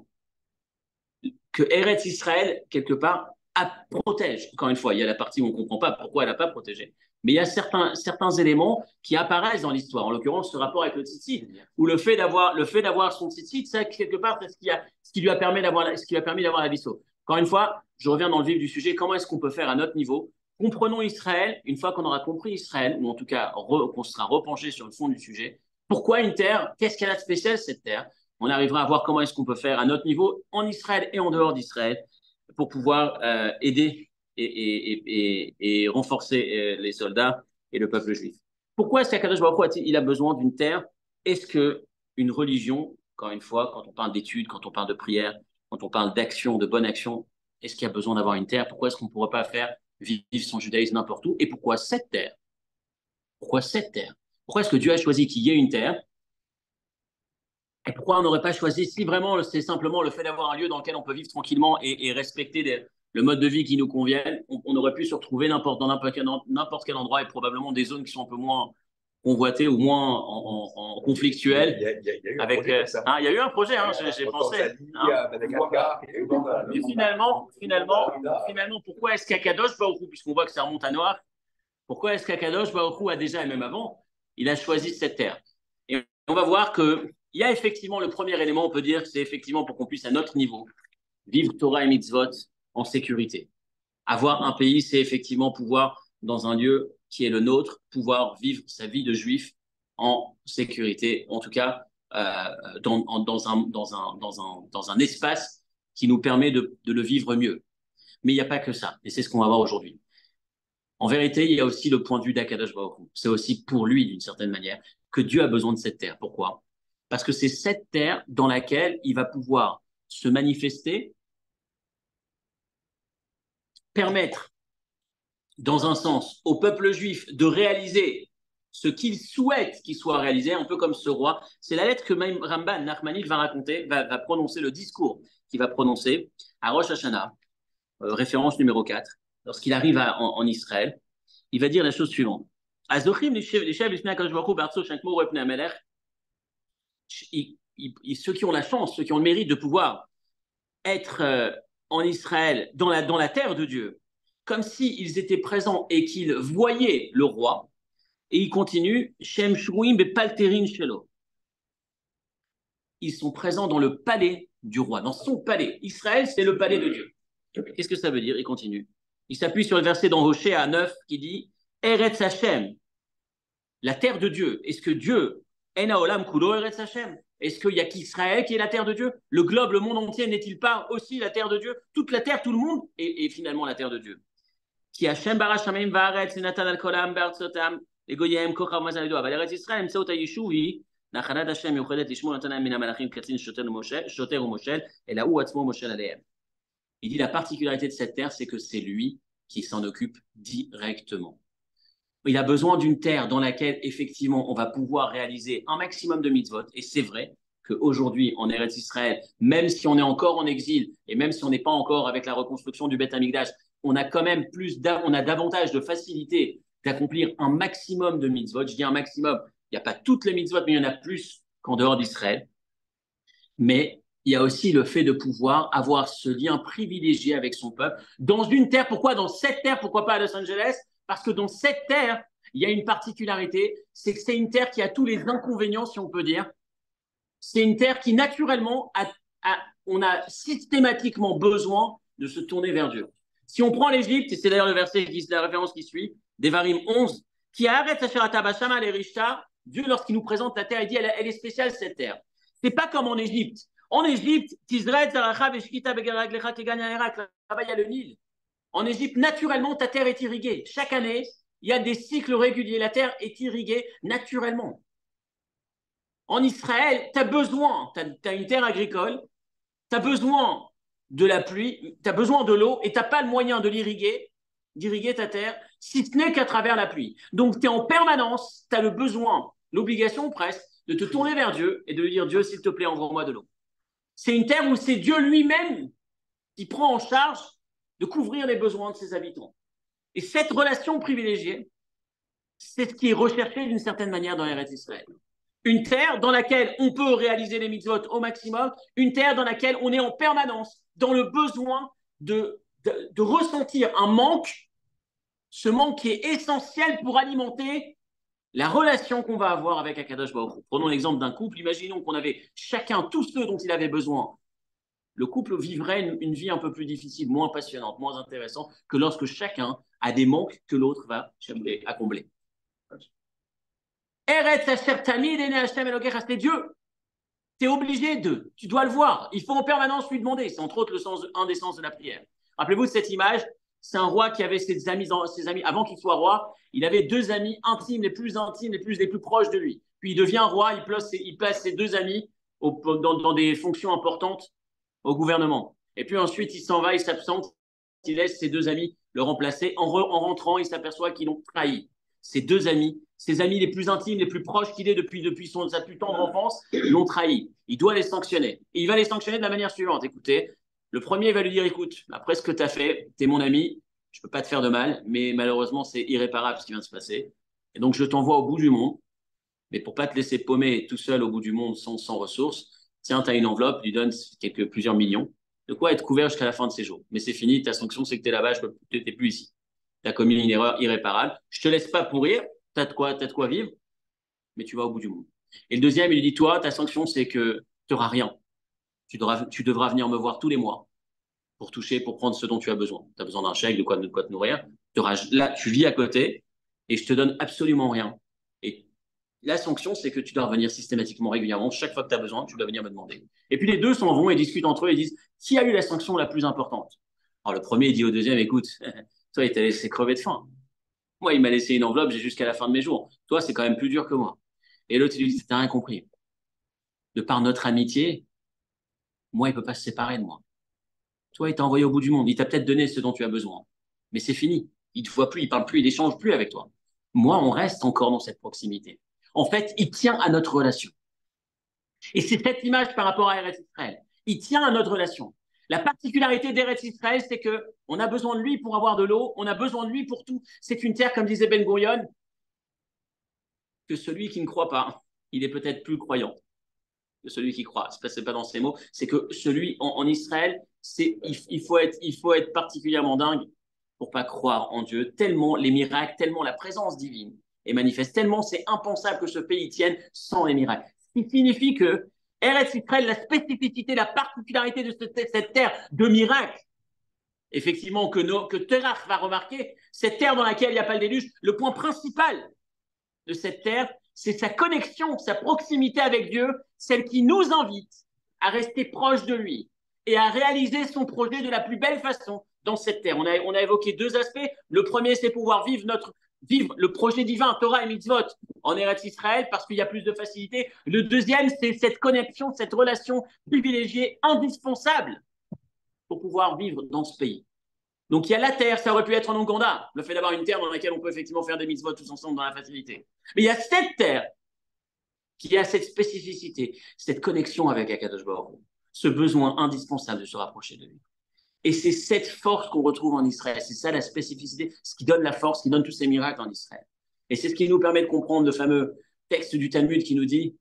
que Eretz Israël, quelque part, a, protège. Encore une fois, il y a la partie où on ne comprend pas pourquoi elle n'a pas protégé. Mais il y a certains, certains éléments qui apparaissent dans l'histoire. En l'occurrence, ce rapport avec le tzitzit, ou le fait d'avoir, le fait d'avoir son tzitzit, ça, quelque part, c'est ce qui, a, ce qui lui a permis d'avoir, ce qui lui a permis d'avoir la vie sauve. Encore une fois, je reviens dans le vif du sujet. Comment est-ce qu'on peut faire à notre niveau? Comprenons Israël, une fois qu'on aura compris Israël, ou en tout cas qu'on sera repenché sur le fond du sujet. Pourquoi une terre? Qu'est-ce qu'elle a de spécial, cette terre? On arrivera à voir comment est-ce qu'on peut faire à notre niveau, en Israël et en dehors d'Israël, pour pouvoir euh, aider et, et, et, et renforcer euh, les soldats et le peuple juif. Pourquoi est-ce qu'Akadosh Baruch Hu il a besoin d'une terre? Est-ce qu'une religion, encore une fois, quand on parle d'études, quand on parle de prière, quand on parle d'action, de bonne action, est-ce qu'il y a besoin d'avoir une terre? Pourquoi est-ce qu'on ne pourrait pas faire vivre son judaïsme n'importe où? Et pourquoi cette terre? Pourquoi cette terre? Pourquoi est-ce que Dieu a choisi qu'il y ait une terre? Et pourquoi on n'aurait pas choisi, si vraiment c'est simplement le fait d'avoir un lieu dans lequel on peut vivre tranquillement et, et respecter des, le mode de vie qui nous convienne, on, on aurait pu se retrouver n'importe, dans n'importe quel, n'importe quel endroit et probablement des zones qui sont un peu moins convoitées ou moins en, en, en conflictuelles. Il y a, il y a, il y a eu un avec, projet comme ça. Hein, il y a eu un projet, hein, j'ai, j'ai pensé. Hein. Mais finalement, finalement, finalement, pourquoi est-ce qu'Akadosh Baruch Hu, puisqu'on voit que ça remonte à Noach, pourquoi est-ce qu'Akadosh Baruch Hu a déjà, et même avant, il a choisi cette terre? Et on va voir que il y a effectivement le premier élément, on peut dire, c'est effectivement pour qu'on puisse à notre niveau vivre Torah et mitzvot en sécurité. Avoir un pays, c'est effectivement pouvoir, dans un lieu qui est le nôtre, pouvoir vivre sa vie de juif en sécurité, en tout cas euh, dans, en, dans, un, dans, un, dans, un, dans un espace qui nous permet de, de le vivre mieux. Mais il n'y a pas que ça, et c'est ce qu'on va voir aujourd'hui. En vérité, il y a aussi le point de vue d'Akadosh Baruch Hu. C'est aussi pour lui, d'une certaine manière, que Dieu a besoin de cette terre. Pourquoi? Parce que c'est cette terre dans laquelle il va pouvoir se manifester, permettre, dans un sens, au peuple juif de réaliser ce qu'il souhaite qu'il soit réalisé, un peu comme ce roi. C'est la lettre que même Ramban Nachmanides va raconter, va, va prononcer, le discours qu'il va prononcer à Rosh Hashanah, euh, référence numéro quatre, lorsqu'il arrive à, en, en Israël. Il va dire la chose suivante. Ils, ils, ceux qui ont la chance, ceux qui ont le mérite de pouvoir être euh, en Israël, dans la, dans la terre de Dieu, comme s'ils étaient présents et qu'ils voyaient le roi, et il continue, Shem Shruim Bepalterin Shelo. Ils sont présents dans le palais du roi, dans son palais. Israël, c'est le palais de Dieu. Qu'est-ce que ça veut dire? Il continue. Il s'appuie sur le verset dans Hoshea à neuf qui dit Eretz Hashem, la terre de Dieu. Est-ce que Dieu, Ena Olam Kulo Eretz Hashem? Est-ce qu'il n'y a qu'Israël qui est la terre de Dieu? Le globe, le monde entier n'est-il pas aussi la terre de Dieu? Toute la terre, tout le monde est, est finalement la terre de Dieu. Qui Hashem Barashamim Vaaretz Natan al Kolam Bartsotam Egoyem Kochav Mazalido. Aval Eretz Israël Mseot Hayishuvi Nachanat Hashem Yochedet Ishmo Natanam Mina Malachim Katzin Shoter ou Moshel et là où Atzmo Moshel Aleem. Il dit la particularité de cette terre, c'est que c'est lui qui s'en occupe directement. Il a besoin d'une terre dans laquelle, effectivement, on va pouvoir réaliser un maximum de mitzvot. Et c'est vrai qu'aujourd'hui, en Eretz Israël, même si on est encore en exil et même si on n'est pas encore avec la reconstruction du Beth Amikdash, on a quand même plus, on a davantage de facilité d'accomplir un maximum de mitzvot. Je dis un maximum, il n'y a pas toutes les mitzvot, mais il y en a plus qu'en dehors d'Israël. Mais il y a aussi le fait de pouvoir avoir ce lien privilégié avec son peuple. Dans une terre, pourquoi dans cette terre, pourquoi pas à Los Angeles? Parce que dans cette terre, il y a une particularité, c'est que c'est une terre qui a tous les inconvénients, si on peut dire. C'est une terre qui, naturellement, a, a, on a systématiquement besoin de se tourner vers Dieu. Si on prend l'Égypte, et c'est d'ailleurs le verset, qui, la référence qui suit, Devarim onze, qui arrête Asherata Bashama les Rishta, Dieu, lorsqu'il nous présente la terre, il dit elle, elle est spéciale, cette terre. C'est pas comme en Égypte. En Égypte, là-bas, il y a le Nil. En Égypte, naturellement, ta terre est irriguée. Chaque année, il y a des cycles réguliers. La terre est irriguée naturellement. En Israël, tu as besoin, tu as une terre agricole, tu as besoin de la pluie, tu as besoin de l'eau et tu n'as pas le moyen de l'irriguer, d'irriguer ta terre, si ce n'est qu'à travers la pluie. Donc, tu es en permanence, tu as le besoin, l'obligation presque, de te tourner vers Dieu et de lui dire, Dieu, s'il te plaît, envoie-moi de l'eau. C'est une terre où c'est Dieu lui-même qui prend en charge de couvrir les besoins de ses habitants. Et cette relation privilégiée, c'est ce qui est recherché d'une certaine manière dans Eretz Israël. Une terre dans laquelle on peut réaliser les mitzvot au maximum, une terre dans laquelle on est en permanence dans le besoin de, de, de ressentir un manque, ce manque qui est essentiel pour alimenter la relation qu'on va avoir avec Akadosh Baruch Hu. Prenons l'exemple d'un couple, imaginons qu'on avait chacun tous ceux dont il avait besoin. Le couple vivrait une, une vie un peu plus difficile, moins passionnante, moins intéressante que lorsque chacun a des manques que l'autre va chercher à combler. Eretz asher tamid ene Hashem Elokecha, c'est Dieu. Tu es obligé de, tu dois le voir. Il faut en permanence lui demander. C'est entre autres le sens, un des sens de la prière. Rappelez-vous de cette image, c'est un roi qui avait ses amis, ses amis avant qu'il soit roi, il avait deux amis intimes, les plus intimes, les plus, les plus proches de lui. Puis il devient roi, il place ses, il place ses deux amis au, dans, dans des fonctions importantes au gouvernement. Et puis ensuite, il s'en va, il s'absente, il laisse ses deux amis le remplacer. En, re, en rentrant, il s'aperçoit qu'ils l'ont trahi. Ses deux amis, ses amis les plus intimes, les plus proches qu'il est depuis, depuis son, sa plus tendre enfance, l'ont trahi. Il doit les sanctionner. Et il va les sanctionner de la manière suivante. Écoutez, le premier va lui dire, écoute, après ce que tu as fait, tu es mon ami, je ne peux pas te faire de mal, mais malheureusement, c'est irréparable ce qui vient de se passer. Et donc, je t'envoie au bout du monde. Mais pour ne pas te laisser paumer tout seul au bout du monde sans, sans ressources, tiens, tu as une enveloppe, lui donne quelques, plusieurs millions. De quoi être couvert jusqu'à la fin de ses jours. Mais c'est fini, ta sanction, c'est que tu es là-bas, tu n'es plus ici. Tu as commis une erreur irréparable. Je te laisse pas pourrir, tu as de quoi, t'as de quoi vivre, mais tu vas au bout du monde. Et le deuxième, il lui dit, toi, ta sanction, c'est que tu n'auras rien. Tu devras, tu devras venir me voir tous les mois pour toucher, pour prendre ce dont tu as besoin. Tu as besoin d'un chèque, de quoi, de quoi te nourrir. Là, tu vis à côté et je te donne absolument rien. Et la sanction, c'est que tu dois revenir systématiquement, régulièrement. Chaque fois que tu as besoin, tu dois venir me demander. Et puis les deux s'en vont et discutent entre eux et disent, qui a eu la sanction la plus importante? Alors le premier, il dit au deuxième, écoute, toi, il t'a laissé crever de faim. Moi, il m'a laissé une enveloppe, j'ai jusqu'à la fin de mes jours. Toi, c'est quand même plus dur que moi. Et l'autre, il lui dit, t'as rien compris. De par notre amitié, moi, il ne peut pas se séparer de moi. Toi, il t'a envoyé au bout du monde. Il t'a peut-être donné ce dont tu as besoin. Mais c'est fini. Il ne te voit plus, il ne parle plus, il n'échange plus avec toi. Moi, on reste encore dans cette proximité. En fait, il tient à notre relation. Et c'est cette image par rapport à Eretz Israël. Il tient à notre relation. La particularité d'Eretz Israël, c'est qu'on a besoin de lui pour avoir de l'eau, on a besoin de lui pour tout. C'est une terre, comme disait Ben Gurion, que celui qui ne croit pas, il est peut-être plus croyant que celui qui croit. Ce n'est pas dans ces mots, c'est que celui en, en Israël, c'est, il, il, faut être, il faut être particulièrement dingue pour ne pas croire en Dieu, tellement les miracles, tellement la présence divine est manifeste, tellement c'est impensable que ce pays tienne sans les miracles. Ce qui signifie que Eretz Israël, la spécificité, la particularité de cette, cette terre de miracles, effectivement, que, no, que Terach va remarquer, cette terre dans laquelle il n'y a pas le déluge, le point principal de cette terre, c'est sa connexion, sa proximité avec Dieu, celle qui nous invite à rester proche de lui et à réaliser son projet de la plus belle façon dans cette terre. On a, on a évoqué deux aspects. Le premier, c'est pouvoir vivre notre vivre le projet divin, Torah et Mitzvot, en Eretz Israël, parce qu'il y a plus de facilité. Le deuxième, c'est cette connexion, cette relation privilégiée, indispensable pour pouvoir vivre dans ce pays. Donc il y a la terre, ça aurait pu être en Ouganda, le fait d'avoir une terre dans laquelle on peut effectivement faire des mitzvot tous ensemble dans la facilité. Mais il y a cette terre qui a cette spécificité, cette connexion avec Akadosh Baruch Hu, ce besoin indispensable de se rapprocher de lui. Et c'est cette force qu'on retrouve en Israël, c'est ça la spécificité, ce qui donne la force, qui donne tous ces miracles en Israël. Et c'est ce qui nous permet de comprendre le fameux texte du Talmud qui nous dit,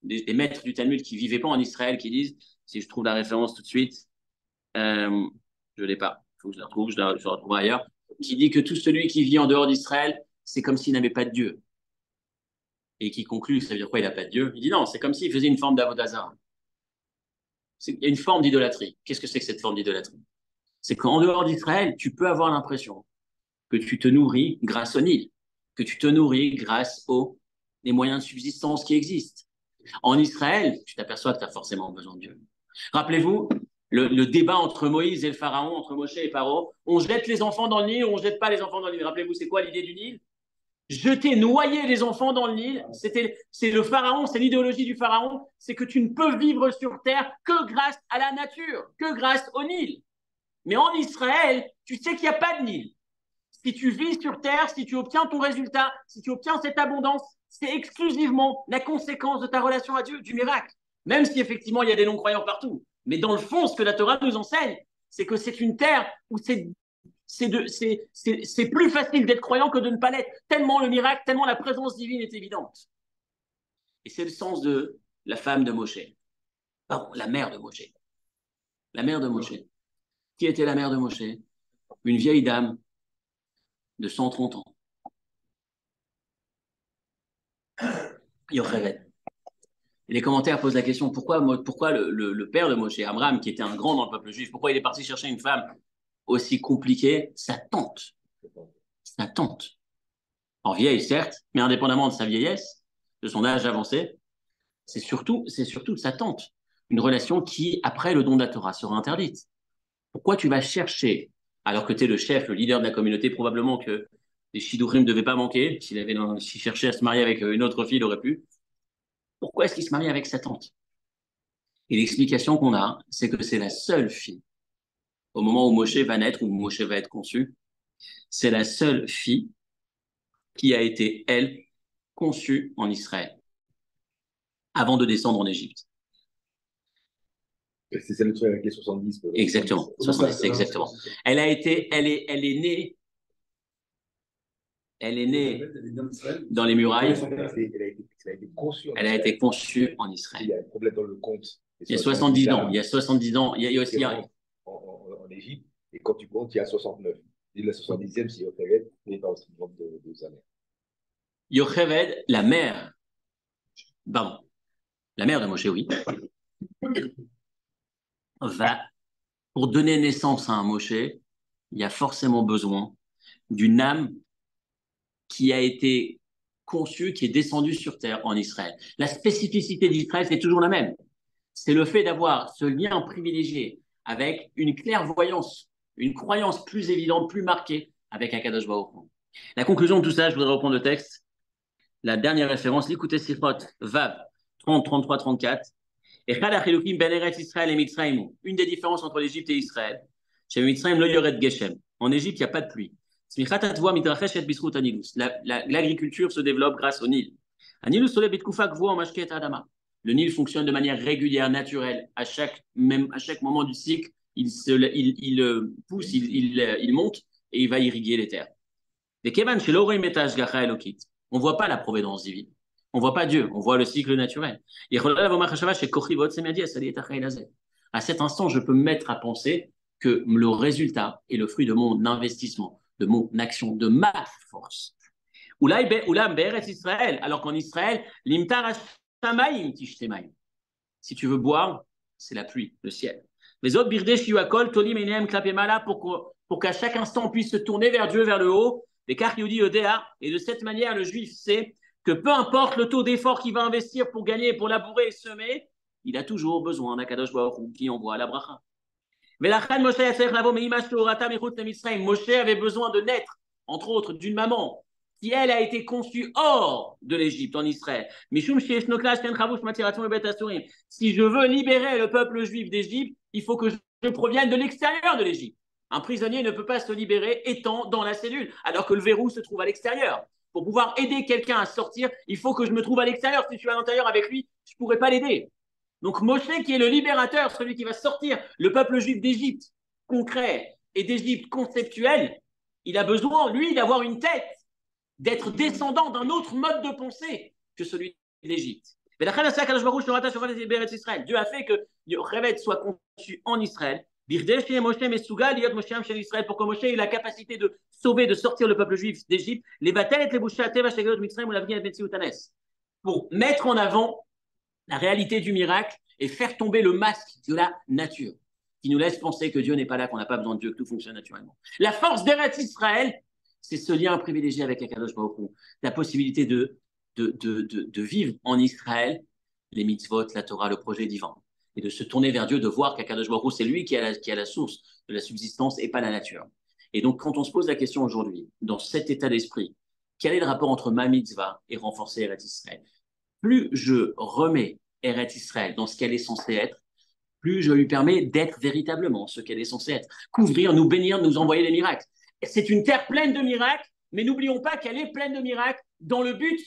des, des maîtres du Talmud qui ne vivaient pas en Israël qui disent, si je trouve la référence tout de suite, euh, je ne l'ai pas, il faut que je la retrouve, je la, je la retrouverai ailleurs, qui dit que tout celui qui vit en dehors d'Israël, c'est comme s'il n'avait pas de Dieu. Et qui conclut, ça veut dire quoi, il n'a pas de Dieu? Il dit non, c'est comme s'il faisait une forme d'avodazara. Il y a une forme d'idolâtrie. Qu'est-ce que c'est que cette forme d'idolâtrie? C'est qu'en dehors d'Israël, tu peux avoir l'impression que tu te nourris grâce au Nil, que tu te nourris grâce aux les moyens de subsistance qui existent. En Israël, tu t'aperçois que tu as forcément besoin de Dieu. Rappelez-vous, le, le débat entre Moïse et le Pharaon, entre Moshe et Pharaon, on jette les enfants dans le Nil ou on jette pas les enfants dans le Nil. Rappelez-vous, c'est quoi l'idée du Nil? Jeter, noyer les enfants dans le Nil, c'était, c'est le Pharaon, c'est l'idéologie du Pharaon, c'est que tu ne peux vivre sur terre que grâce à la nature, que grâce au Nil. Mais en Israël, tu sais qu'il n'y a pas de Nil. Si tu vis sur terre, si tu obtiens ton résultat, si tu obtiens cette abondance, c'est exclusivement la conséquence de ta relation à Dieu, du miracle. Même si effectivement il y a des non-croyants partout. Mais dans le fond, ce que la Torah nous enseigne, c'est que c'est une terre où c'est C'est, de, c'est, c'est, c'est plus facile d'être croyant que de ne pas l'être, tellement le miracle, tellement la présence divine est évidente. Et c'est le sens de la femme de Moshe. Pardon, la mère de Moshe. La mère de Moshe. Qui était la mère de Moshe? Une vieille dame de cent trente ans. Yocheved. Les commentaires posent la question, pourquoi, pourquoi le, le, le père de Moshe, Amram, qui était un grand dans le peuple juif, pourquoi il est parti chercher une femme aussi compliquée? Sa tante. Sa tante. En vieille, certes, mais indépendamment de sa vieillesse, de son âge avancé, c'est surtout, c'est surtout de sa tante. Une relation qui, après le don de la Torah, sera interdite. Pourquoi tu vas chercher, alors que tu es le chef, le leader de la communauté, probablement que les Shidouchim ne devaient pas manquer, s'il avait, s'il cherchait à se marier avec une autre fille, il aurait pu. Pourquoi est-ce qu'il se marie avec sa tante? Et l'explication qu'on a, c'est que c'est la seule fille, au moment où Moshe va naître, où Moshe va être conçu, c'est la seule fille qui a été, elle, conçue en Israël, avant de descendre en Égypte. C'est celle avec les soixante-dix. Exactement, soixante-dix, exactement. Elle a été, elle est, elle est née, elle est née dans les murailles. Elle a été conçue en Israël. Il y a un problème dans le compte. Il y a soixante-dix ans, il y a soixante-dix ans, il y a aussi un... En, en, en Égypte, et quand tu comptes, il y a soixante-neuf. Et la soixante-dixième, c'est Yocheved, mais dans ce nombre de, de années. Yocheved, la mère, pardon, la mère de Moshe, oui, va, pour donner naissance à un Moshe, il y a forcément besoin d'une âme qui a été conçue, qui est descendue sur terre en Israël. La spécificité d'Israël, c'est toujours la même. C'est le fait d'avoir ce lien privilégié avec une clairvoyance, une croyance plus évidente, plus marquée avec Akadosh Baruch Hu. La conclusion de tout ça, je voudrais reprendre le texte. La dernière référence, l'écoutez Sifrot, Vav, trente, trente-trois, trente-quatre. Une des différences entre l'Égypte et Israël. Chez Mitzrayim, lo yored geshem. En Égypte, il n'y a pas de pluie. L'agriculture se développe grâce au Nil. Le Nil fonctionne de manière régulière, naturelle. À chaque, même, à chaque moment du cycle, il, se, il, il pousse, il, il, il monte et il va irriguer les terres. On ne voit pas la providence divine. On ne voit pas Dieu, on voit le cycle naturel. À cet instant, je peux me mettre à penser que le résultat est le fruit de mon investissement, de mon action, de ma force. Alors qu'en Israël, si tu veux boire, c'est la pluie, le ciel. Pour, pour qu'à chaque instant, on puisse se tourner vers Dieu, vers le haut. Et de cette manière, le juif sait que peu importe le taux d'effort qu'il va investir pour gagner, pour labourer et semer, il a toujours besoin d'un Kadosh Baruch Hu qui envoie la bracha. Moshe avait besoin de naître, entre autres, d'une maman qui, elle, a été conçue hors de l'Égypte, en Israël. Si je veux libérer le peuple juif d'Égypte, il faut que je provienne de l'extérieur de l'Égypte. Un prisonnier ne peut pas se libérer étant dans la cellule, alors que le verrou se trouve à l'extérieur. Pour pouvoir aider quelqu'un à sortir, il faut que je me trouve à l'extérieur. Si je suis à l'intérieur avec lui, je ne pourrais pas l'aider. Donc Moshe, qui est le libérateur, celui qui va sortir le peuple juif d'Égypte concret et d'Égypte conceptuel, il a besoin, lui, d'avoir une tête, d'être descendant d'un autre mode de pensée que celui d'Égypte. Dieu a fait que Yocheved soit conçu en Israël. Pour que Moshe ait la capacité de sauver, de sortir le peuple juif d'Égypte, les batailles les pour mettre en avant la réalité du miracle et faire tomber le masque de la nature, qui nous laisse penser que Dieu n'est pas là, qu'on n'a pas besoin de Dieu, que tout fonctionne naturellement. La force d'Eretz Israël, c'est ce lien privilégié avec Akadosh Baruch Hu, la possibilité de, de, de, de, de vivre en Israël les mitzvot, la Torah, le projet divin, et de se tourner vers Dieu, de voir qu'Akadosh Baruch Hu, c'est lui qui a, la, qui a la source de la subsistance et pas la nature. Et donc, quand on se pose la question aujourd'hui, dans cet état d'esprit, quel est le rapport entre ma mitzvah et renforcer Eretz Israël? Plus je remets Eretz Israël dans ce qu'elle est censée être, plus je lui permets d'être véritablement ce qu'elle est censée être. Couvrir, nous bénir, nous envoyer des miracles. C'est une terre pleine de miracles, mais n'oublions pas qu'elle est pleine de miracles dans le but,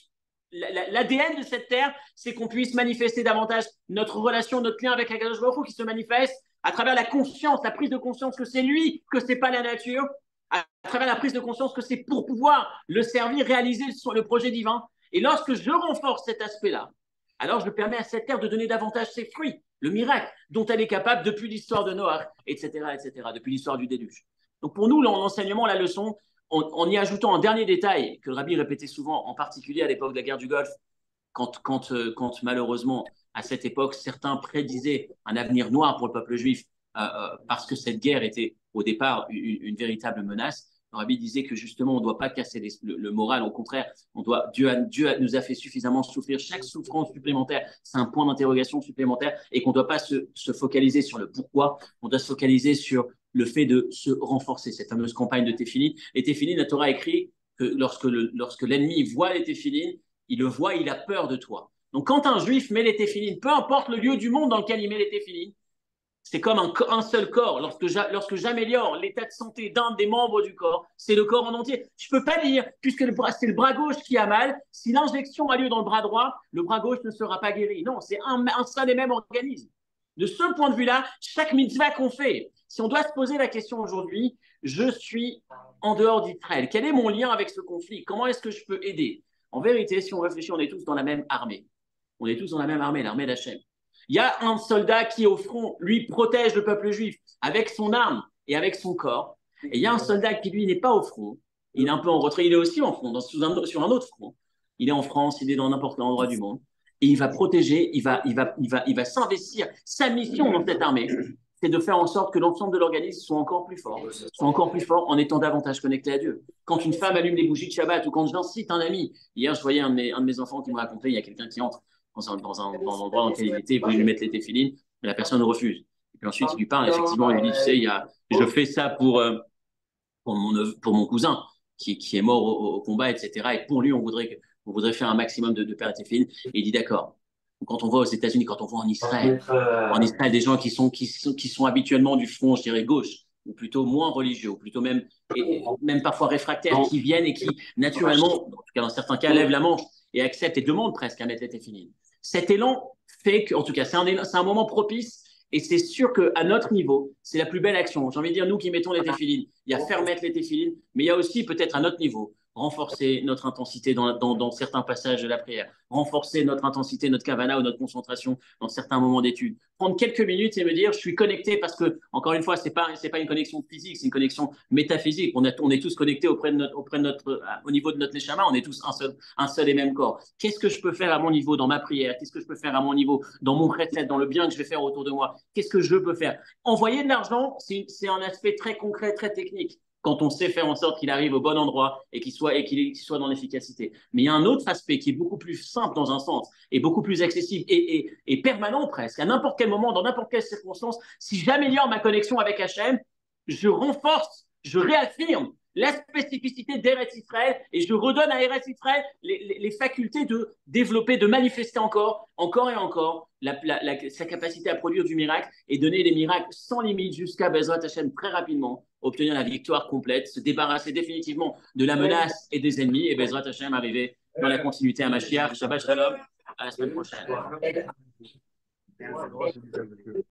l'A D N de cette terre, c'est qu'on puisse manifester davantage notre relation, notre lien avec Akadosh Baruch Hu qui se manifeste à travers la conscience, la prise de conscience que c'est lui, que c'est pas la nature, à travers la prise de conscience que c'est pour pouvoir le servir, réaliser le projet divin. Et lorsque je renforce cet aspect-là, alors je permets à cette terre de donner davantage ses fruits, le miracle dont elle est capable depuis l'histoire de Noach, et cetera, et cetera, depuis l'histoire du déluge. Donc pour nous, l'enseignement, la leçon, en, en y ajoutant un dernier détail que le Rabbi répétait souvent, en particulier à l'époque de la guerre du Golfe, quand, quand, quand malheureusement, à cette époque, certains prédisaient un avenir noir pour le peuple juif euh, euh, parce que cette guerre était au départ une, une véritable menace. Le Rabbi disait que justement, on ne doit pas casser les, le, le moral, au contraire, on doit, Dieu, a, Dieu a, nous a fait suffisamment souffrir. Chaque souffrance supplémentaire, c'est un point d'interrogation supplémentaire et qu'on ne doit pas se, se focaliser sur le pourquoi, on doit se focaliser sur le fait de se renforcer. Cette fameuse campagne de Téphilin. Les Téphilin, la Torah écrit que lorsque, le, lorsque l'ennemi voit les Téphilin, il le voit, il a peur de toi. Donc quand un juif met les Téphilin, peu importe le lieu du monde dans lequel il met les Téphilin, c'est comme un, un seul corps. Lorsque, j'a, lorsque j'améliore l'état de santé d'un des membres du corps, c'est le corps en entier. Je ne peux pas dire, puisque le bras, c'est le bras gauche qui a mal, si l'injection a lieu dans le bras droit, le bras gauche ne sera pas guéri. Non, c'est un, un seul et même organisme. De ce point de vue-là, chaque mitzvah qu'on fait, si on doit se poser la question aujourd'hui, je suis en dehors d'Israël. Quel est mon lien avec ce conflit? Comment est-ce que je peux aider? En vérité, si on réfléchit, on est tous dans la même armée. On est tous dans la même armée, l'armée d'Hachem. Il y a un soldat qui, au front, lui, protège le peuple juif avec son arme et avec son corps. Et il y a un soldat qui, lui, n'est pas au front. Il est un peu en retrait. Il est aussi en front, dans, sous un, sur un autre front. Il est en France, il est dans n'importe quel endroit du monde. Et il va protéger, il va, il va, il va, il va s'investir. Sa mission dans cette armée, c'est de faire en sorte que l'ensemble de l'organisme soit encore plus fort, soit encore plus fort en étant davantage connecté à Dieu. Quand une femme allume les bougies de Shabbat ou quand j'incite un ami, hier je voyais un de mes, un de mes enfants qui me racontait, il y a quelqu'un qui entre dans un, dans un, dans un endroit dans lequel il était, il voulait lui mettre les téphilines, mais la personne refuse. Et puis ensuite il lui parle, effectivement, il lui dit, tu sais, il y a, je fais ça pour, euh, pour, mon, pour mon cousin qui, qui est mort au, au combat, et cetera. Et pour lui, on voudrait, on voudrait faire un maximum de, de pères et téphilines. Et il dit d'accord. Quand on voit aux États-Unis, quand on voit en Israël, en Israël, des gens qui sont, qui sont, qui sont habituellement du front, je dirais, gauche, ou plutôt moins religieux, ou plutôt même, et, même parfois réfractaires, qui viennent et qui, naturellement, en tout cas dans certains cas, lèvent la manche et acceptent et demandent presque à mettre les téphilines. Cet élan fait que, en tout cas, c'est un, c'est un moment propice et c'est sûr qu'à notre niveau, c'est la plus belle action. J'ai envie de dire, nous qui mettons les téphilines, il y a faire mettre les téphilines, mais il y a aussi peut-être à notre niveau, renforcer notre intensité dans, dans, dans certains passages de la prière, renforcer notre intensité, notre kavana ou notre concentration dans certains moments d'étude. Prendre quelques minutes et me dire, je suis connecté parce que, encore une fois, c'est pas, c'est pas une connexion physique, c'est une connexion métaphysique. On, a, on est tous connectés auprès de notre, auprès de notre, au niveau de notre neshama, on est tous un seul, un seul et même corps. Qu'est-ce que je peux faire à mon niveau dans ma prière? Qu'est-ce que je peux faire à mon niveau dans mon chesed, dans le bien que je vais faire autour de moi? Qu'est-ce que je peux faire? Envoyer de l'argent, c'est, c'est un aspect très concret, très technique, quand on sait faire en sorte qu'il arrive au bon endroit et qu'il soit, et qu'il soit dans l'efficacité. Mais il y a un autre aspect qui est beaucoup plus simple dans un sens et beaucoup plus accessible et, et, et permanent presque, à n'importe quel moment, dans n'importe quelle circonstance. Si j'améliore ma connexion avec Hachem, je renforce, je réaffirme la spécificité d'Eretz Israël et je redonne à Eretz Israël les, les, les facultés de développer, de manifester encore, encore et encore la, la, la, sa capacité à produire du miracle et donner des miracles sans limite jusqu'à Bezrat Hachem très rapidement, obtenir la victoire complète, se débarrasser définitivement de la menace et des ennemis et Bezrat Hachem arriver dans la continuité à Mashiach. Shabbat Shalom, à la semaine prochaine.